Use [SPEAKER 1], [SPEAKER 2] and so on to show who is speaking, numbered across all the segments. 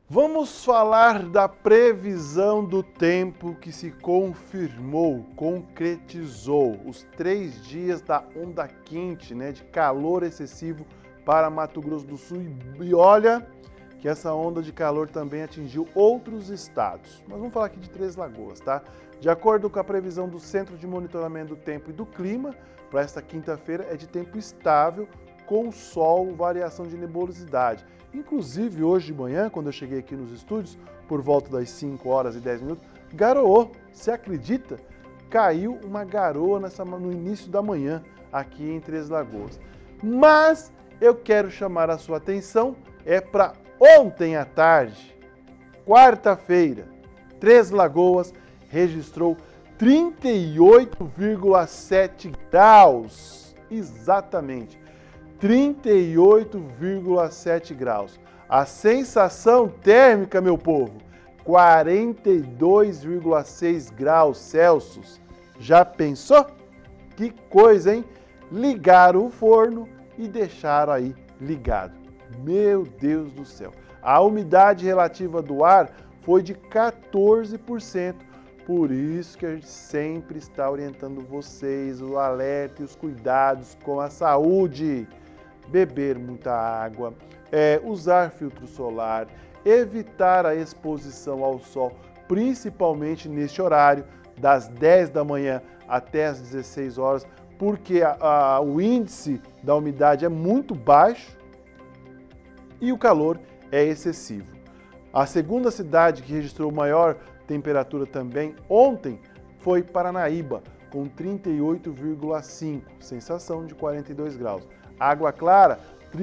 [SPEAKER 1] Vamos falar da previsão do tempo que se confirmou, concretizou. Os 3 dias da onda quente, de calor excessivo para Mato Grosso do Sul. E olha que essa onda de calor também atingiu outros estados. Mas vamos falar aqui de Três Lagoas, tá? De acordo com a previsão do Centro de Monitoramento do Tempo e do Clima, para esta quinta-feira é de tempo estável, com sol, variação de nebulosidade. Inclusive, hoje de manhã, quando eu cheguei aqui nos estúdios, por volta das 5 horas e 10 minutos, garoou. Você acredita? Caiu uma garoa no início da manhã aqui em Três Lagoas. Mas eu quero chamar a sua atenção para ontem à tarde, quarta-feira, Três Lagoas registrou 38,7 graus. Exatamente. 38,7 graus. A sensação térmica, meu povo, 42,6 graus Celsius. Já pensou? Que coisa, hein? Ligaram o forno e deixaram aí ligado. Meu Deus do céu. A umidade relativa do ar foi de 14%. Por isso que a gente sempre está orientando vocês, o alerta e os cuidados com a saúde. Beber muita água, usar filtro solar, evitar a exposição ao sol, principalmente neste horário, das 10 da manhã até as 16 horas, porque o índice da umidade é muito baixo e o calor é excessivo. A segunda cidade que registrou maior temperatura também ontem foi Paranaíba, com 38,5, sensação de 42 graus. Água Clara,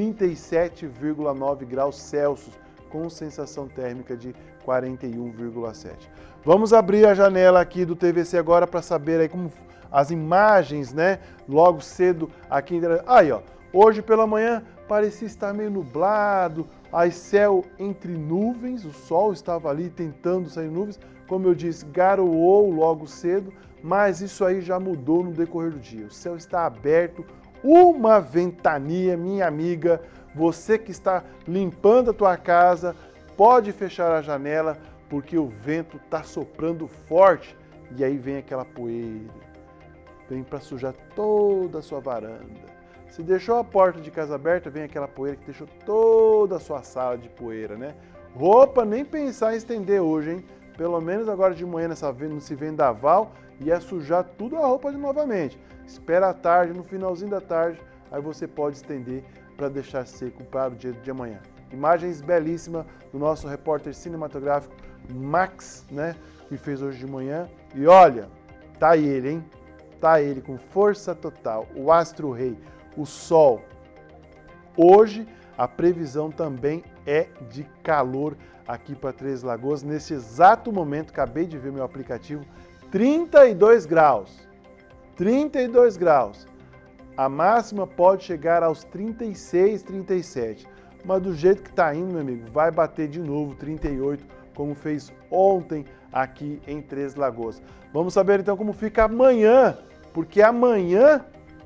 [SPEAKER 1] 37,9 graus Celsius, com sensação térmica de 41,7. Vamos abrir a janela aqui do TVC agora para saber aí como as imagens, logo cedo aqui. Aí, ó, hoje pela manhã parecia estar meio nublado, aí céu entre nuvens, o sol estava ali tentando sair nuvens, como eu disse, garoou logo cedo, mas isso aí já mudou no decorrer do dia. O céu está aberto, uma ventania, minha amiga, você que está limpando a tua casa, pode fechar a janela, porque o vento está soprando forte e aí vem aquela poeira, vem para sujar toda a sua varanda. Se deixou a porta de casa aberta, vem aquela poeira que deixou toda a sua sala de poeira, Roupa, nem pensar em estender hoje, hein? Pelo menos agora de manhã nesse vendaval, ia sujar tudo a roupa novamente. Espera à tarde, no finalzinho da tarde, aí você pode estender para deixar seco para o dia de amanhã. Imagens belíssimas do nosso repórter cinematográfico Max, que fez hoje de manhã. E olha, tá ele, hein? Tá ele com força total, o astro rei, o sol. Hoje a previsão também é de calor aqui para Três Lagoas. Nesse exato momento, acabei de ver meu aplicativo, 32 graus. 32 graus. A máxima pode chegar aos 36, 37. Mas do jeito que está indo, meu amigo, vai bater de novo 38, como fez ontem aqui em Três Lagoas. Vamos saber então como fica amanhã, porque amanhã,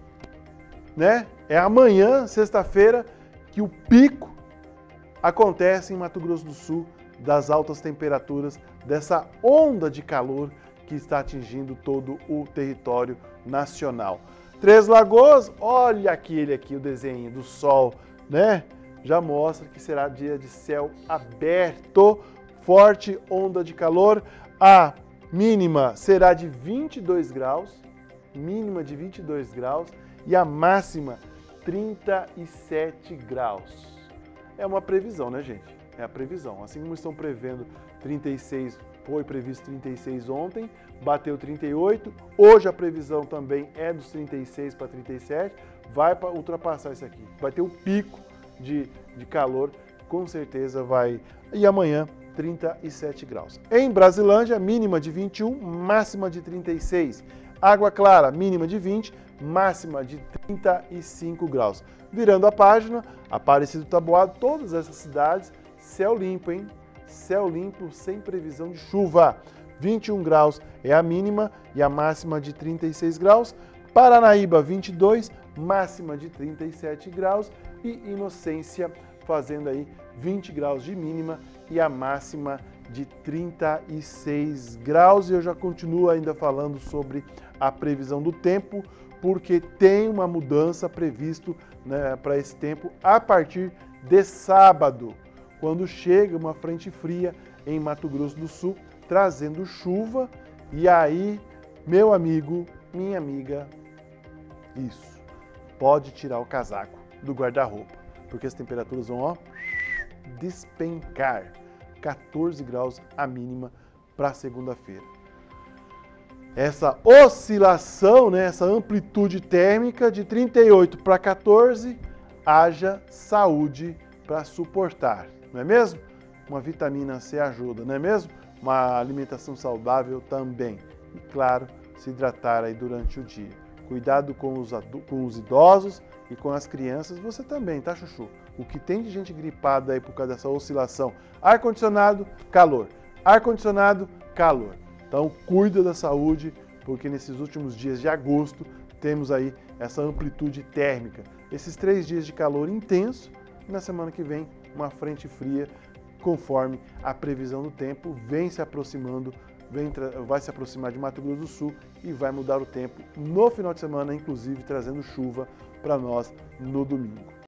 [SPEAKER 1] é amanhã, sexta-feira, que o pico acontece em Mato Grosso do Sul das altas temperaturas, dessa onda de calor que está atingindo todo o território nacional. Três Lagoas, olha aquele aqui, o desenho do sol, Já mostra que será dia de céu aberto, forte onda de calor. A mínima será de 22 graus, mínima de 22 graus e a máxima 37 graus. É uma previsão, gente? É a previsão. Assim como estão prevendo 36, foi previsto 36 ontem, bateu 38. Hoje a previsão também é dos 36 para 37. Vai ultrapassar isso aqui. Vai ter um pico de calor, com certeza vai. E amanhã, 37 graus. Em Brasilândia, mínima de 21, máxima de 36. Água Clara, mínima de 20, máxima de 35 graus. Virando a página, Aparecido Taboado, todas essas cidades, céu limpo, hein? Céu limpo, sem previsão de chuva. 21 graus é a mínima e a máxima de 36 graus. Paranaíba, 22, máxima de 37 graus. E Inocência fazendo aí 20 graus de mínima e a máxima de 36 graus. E eu já continuo ainda falando sobre a previsão do tempo, porque tem uma mudança previsto, né, para esse tempo a partir de sábado, quando chega uma frente fria em Mato Grosso do Sul, trazendo chuva. E aí, meu amigo, minha amiga, isso, pode tirar o casaco do guarda-roupa, porque as temperaturas vão, ó, despencar. 14 graus a mínima para segunda-feira. Essa oscilação, né, essa amplitude térmica de 38 para 14, haja saúde para suportar, não é mesmo? Uma vitamina C ajuda, não é mesmo? Uma alimentação saudável também. E claro, se hidratar aí durante o dia. Cuidado com os idosos e com as crianças, você também, tá, Chuchu? O que tem de gente gripada aí por causa dessa oscilação? Ar-condicionado, calor. Ar-condicionado, calor. Então, cuida da saúde, porque nesses últimos dias de agosto temos aí essa amplitude térmica. Esses 3 dias de calor intenso, e na semana que vem, uma frente fria, conforme a previsão do tempo, vem se aproximando, vai se aproximar de Mato Grosso do Sul e vai mudar o tempo no final de semana, inclusive trazendo chuva para nós no domingo.